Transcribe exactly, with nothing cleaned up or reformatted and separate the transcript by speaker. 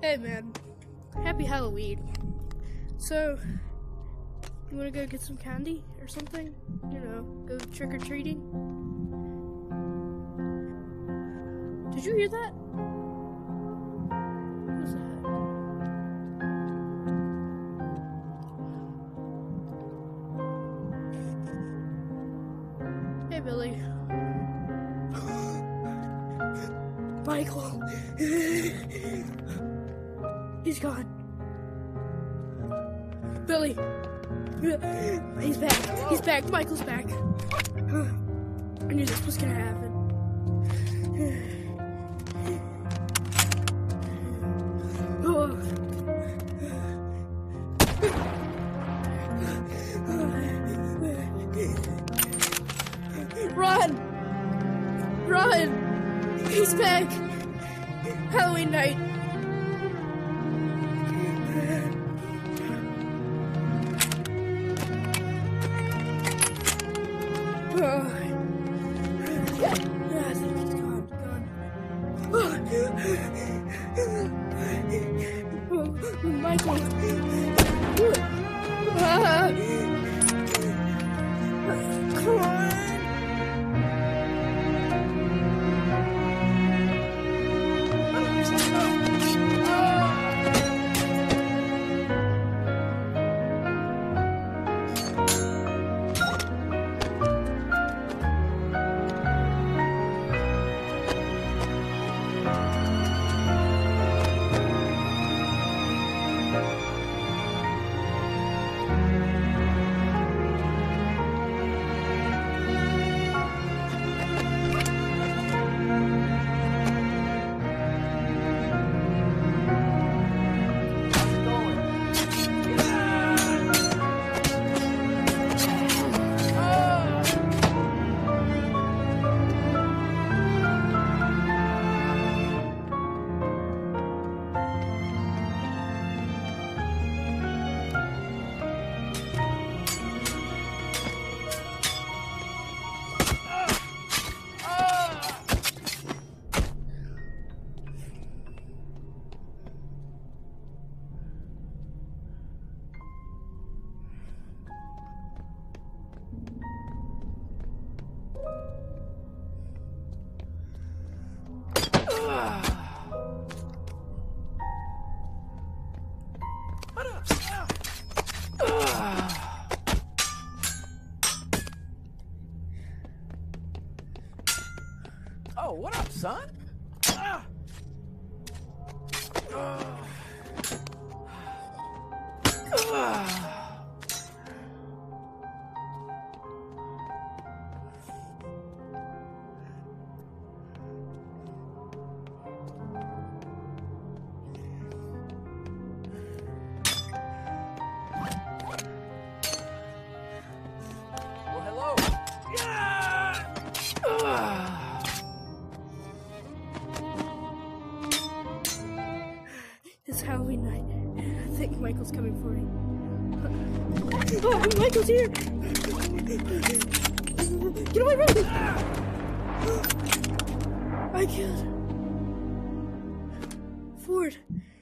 Speaker 1: Hey man, happy Halloween. So, you wanna go get some candy or something? You know, go trick-or-treating? Did you hear that? What was that? Hey Billy. Michael. He's gone. Billy. He's back. He's back. Michael's back. I knew this was gonna happen. Run! Run! He's back! Halloween night. Oh. I think he's gone. Gone. Oh, Michael. Ah. Come on.
Speaker 2: Oh, what up, son? Ah. Ah. Ah. Well, hello. Yeah. Ah.
Speaker 1: It's Halloween night. I think Michael's coming for me. Oh, Michael's here! Get away from me! I killed Ford.